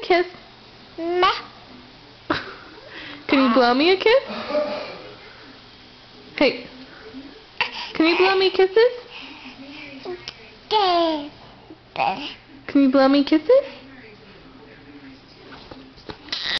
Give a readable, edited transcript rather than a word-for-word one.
a kiss. Meh. Can you blow me a kiss? Hey. Can you blow me kisses? Can you blow me kisses?